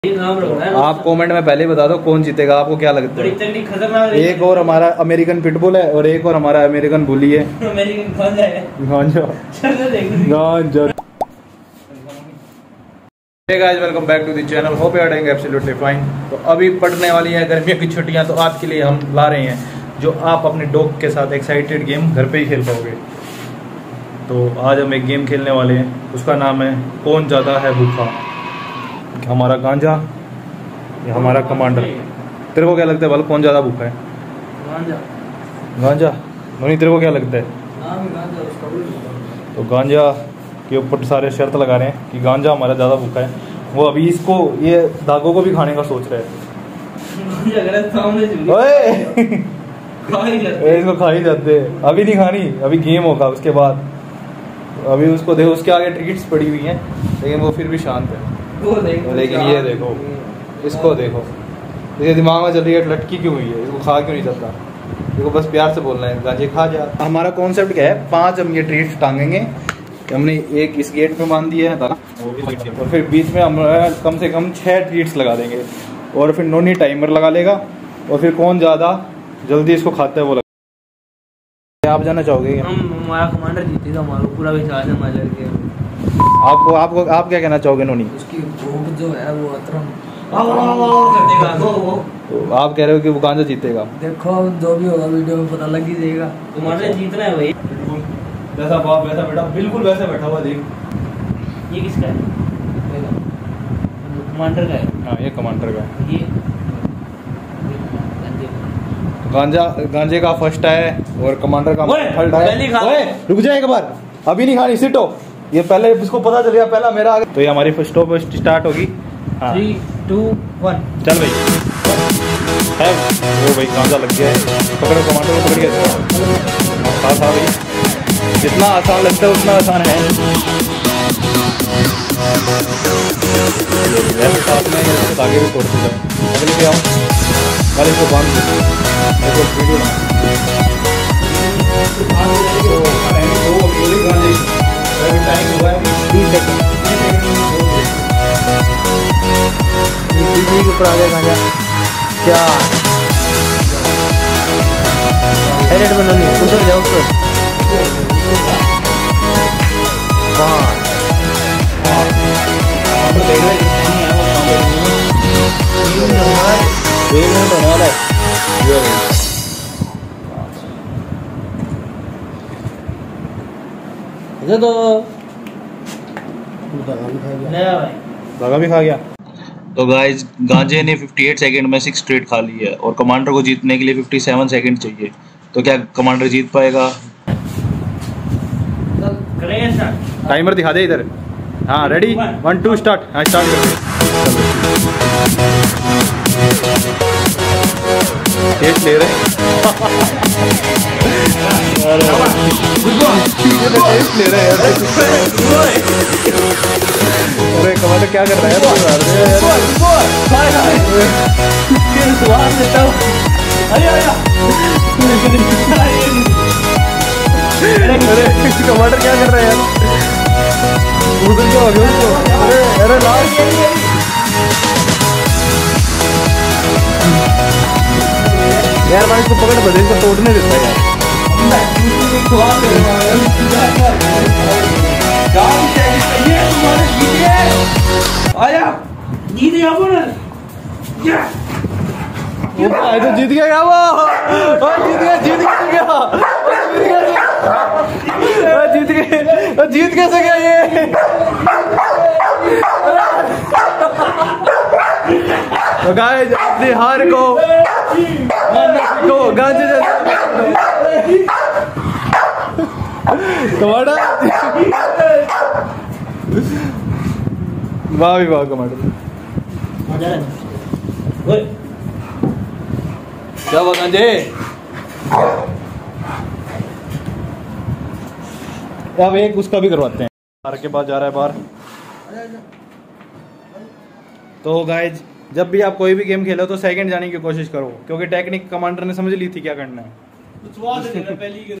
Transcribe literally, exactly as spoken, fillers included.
आप कमेंट में पहले बता दो कौन जीतेगा, आपको क्या लगता है? एक और हमारा अमेरिकन पिटबुल है और एक और हमारा अमेरिकन बुली है। Welcome back to the channel, hope you are doing absolutely fine. तो अभी पड़ने वाली है गर्मियों की छुट्टियां, तो आज के लिए हम ला रहे हैं जो आप अपने डॉग के साथ एक्साइटेड गेम घर पे ही खेल पाओगे। तो आज हम एक गेम खेलने वाले हैं, उसका नाम है कौन ज़्यादा है भूखा। हमारा गांजा या हमारा कमांडर, तेरे को क्या लगता है? बल कौन ज़्यादा भूखा है? गांजा। गांजा नहीं, तेरे को क्या लगता है? तो गांजा के ऊपर सारे शर्त लगा रहे हैं कि गांजा हमारा ज़्यादा भूखा है। वो अभी इसको, ये धागों को भी खाने का सोच रहे हैं। इसको खा ही जाते हैं, अभी नहीं खानी, अभी गेम होगा उसके बाद। अभी उसको देखो, उसके आगे ट्रीट्स पड़ी हुई हैं लेकिन वो फिर भी शांत है। लेकिन ये देखो, इसको देखो, इसके दिमाग में चल रही है लटकी क्यों हुई है, इसको खा क्यों नहीं सकता? देखो बस प्यार से बोलना है, गांजे खा जा। हमारा कॉन्सेप्ट क्या है, पांच हम ये ट्रीट्स टांगेंगे। हमने एक इस गेट पे मान दिया है और फिर बीच में हम कम से कम छह ट्रीट्स लगा देंगे और फिर नोनी टाइमर लगा लेगा और फिर कौन ज़्यादा जल्दी इसको खाता है वो लगा। आप जाना चाहोगे? हम हमारा कमांडर जीतेगा, हमारा पूरा विश्वास है हमारे लड़के। आपको आपको आप क्या कहना चाहोगे नोनी? उसकी भूख जो है वो अतरम तो आप कह रहे हो कि वो गांजा जीतेगा? देखो जो भी होगा वीडियो में पता लग ही जाएगा। कमांडर जीतना है भाई, बिल्कुल वैसा बाप वैसा बेटा, बिल्कुल वैसे बैठा हुआ देख। ये किसका है? कमांडर का है। हाँ ये कमांडर का है। ये गांजा गांजे का फर्स्ट है और कमांडर का थर्ड है। रुक जाए एक बार, अभी नहीं खानी, सिटो। ये पहले इसको पता चल गया, पहला मेरा आगे। तो ये हमारी फर्स्ट स्टॉप स्टार्ट होगी। हाँ थ्री टू वन चल भाई। है वो भाई गांजा लग गया है, पकड़ो कमांडर को, पकड़ गया। हाँ हाँ भाई, जितना आसान लगता है उतना आसान है। साथ में आगे भी छोड़ दूँगा, अगले पे आओ, अरे इसको बांध दो। ऊपर आ गया गांजा, क्या हेडेड बनो नहीं, उधर जाओ ऊपर। एक मिनट होने वाला है। तो धागा भी खा गया। तो गाइस गांजे ने अट्ठावन सेकंड में सिक्स स्ट्रेट खा ली है और कमांडर को जीतने के लिए सत्तावन सेकंड चाहिए। तो क्या कमांडर जीत पाएगा? टाइमर दिखा दे इधर। हाँ रेडी, वन टू स्टार्ट। हाँ स्टार्ट कर टेस्ट ले रहे टेस्ट ले रहे अरे कमांडर क्या कर रहा है? कमांडर क्या कर रहा है यार? उधर क्या हो गया? अरे अरे लास्ट यार भाई, इसको पकड़ बदल, इसको तोड़ने देता है यार। आया जीत गया वो, तो जीत गया क्या वो? जीत गया जीत गया जीत गया जीत कैसे गया ये? तो गाइस अपनी हार को तो गांजे कमांडर, वाह भी वाह कमांडर, क्या हुआ गांजे? अब एक उसका भी करवाते हैं, बाहर के पास जा रहा है बाहर। तो गाइज जब भी आप कोई भी गेम खेलो तो सेकंड जाने की कोशिश करो, क्योंकि टेक्निक कमांडर ने समझ ली थी क्या करना है।